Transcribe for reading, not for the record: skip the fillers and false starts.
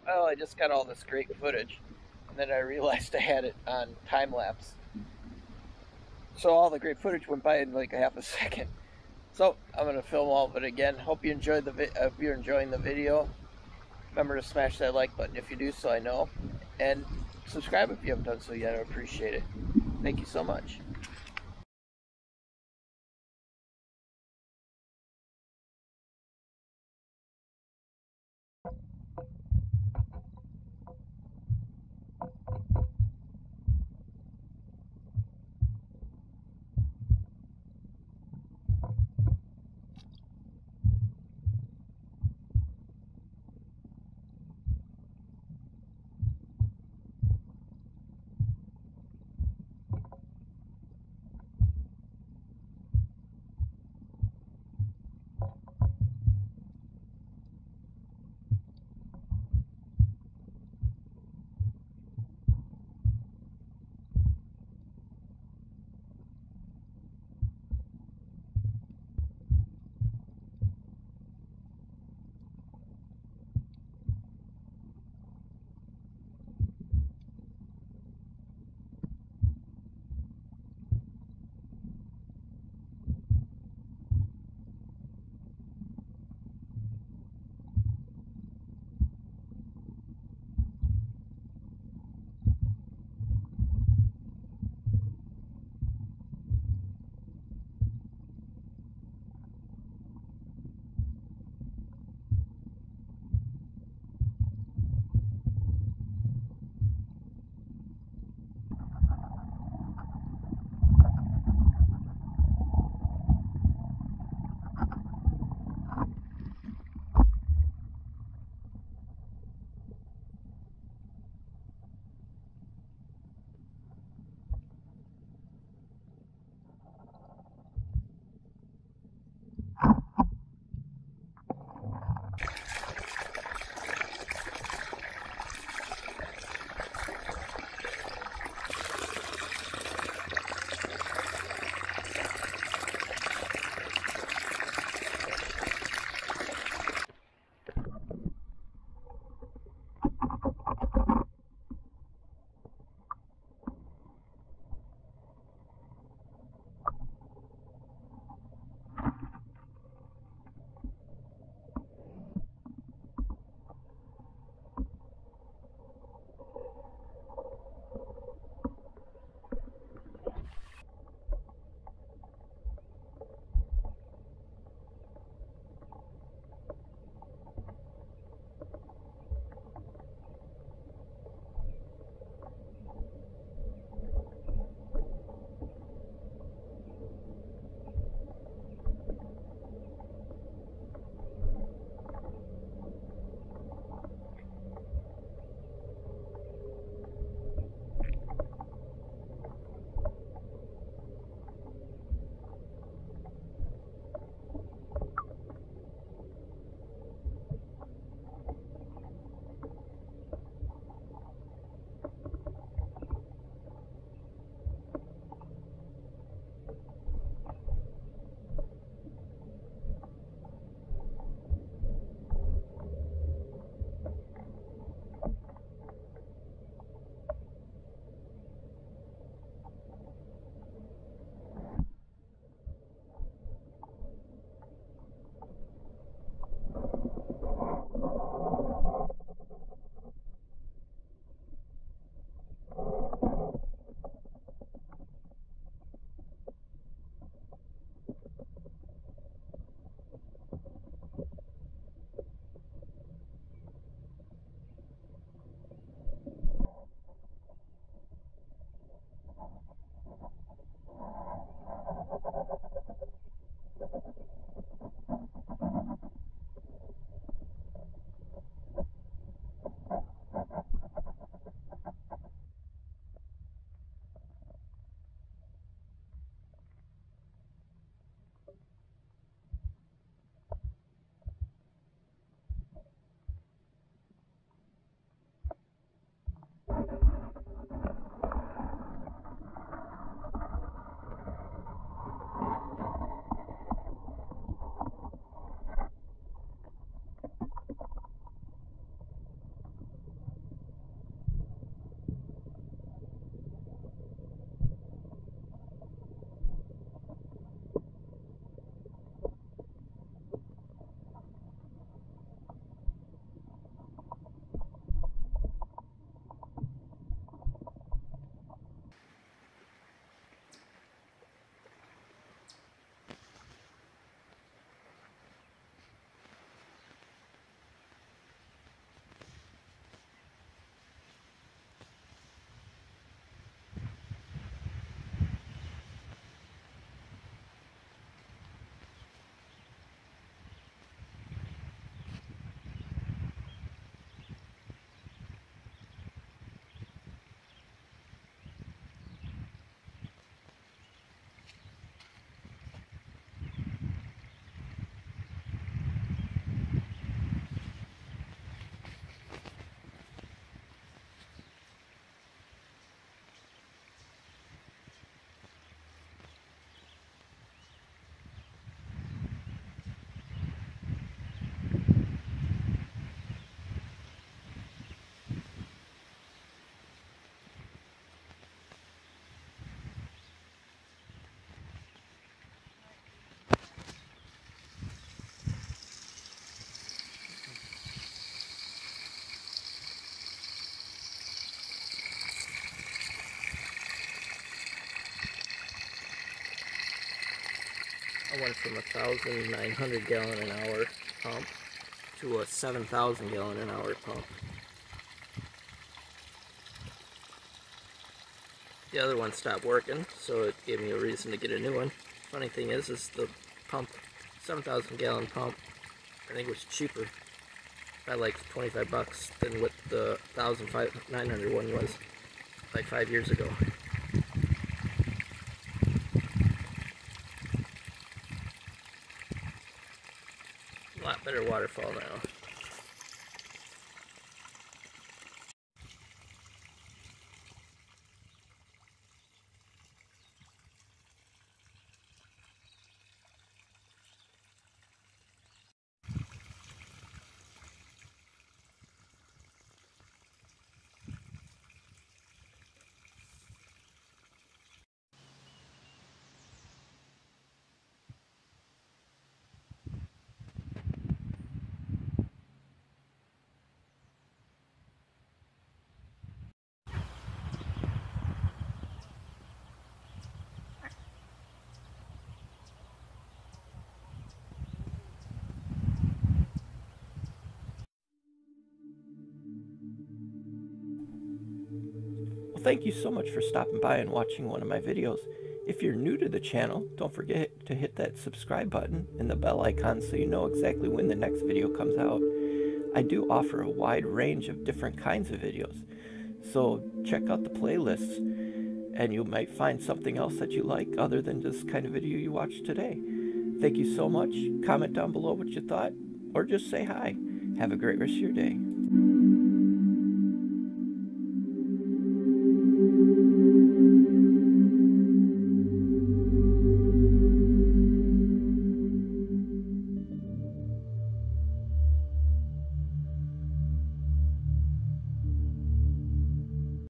well, I just got all this great footage, and then I realized I had it on time lapse. So all the great footage went by in like a half a second. So I'm gonna film all of it again. Hope you enjoyed if you're enjoying the video. Remember to smash that like button if you do, so I know, and subscribe if you haven't done so yet. I appreciate it. Thank you so much. I went from a 1,900 gallon an hour pump to a 7,000 gallon an hour pump. The other one stopped working, so it gave me a reason to get a new one. Funny thing is the pump, 7,000 gallon pump, I think it was cheaper by like 25 bucks than what the 1,900 one was like 5 years ago. A lot better waterfall now. Well, thank you so much for stopping by and watching one of my videos. If you're new to the channel, don't forget to hit that subscribe button and the bell icon so you know exactly when the next video comes out. I do offer a wide range of different kinds of videos, so check out the playlists and you might find something else that you like other than this kind of video you watched today. Thank you so much. Comment down below what you thought, or just say hi. Have a great rest of your day.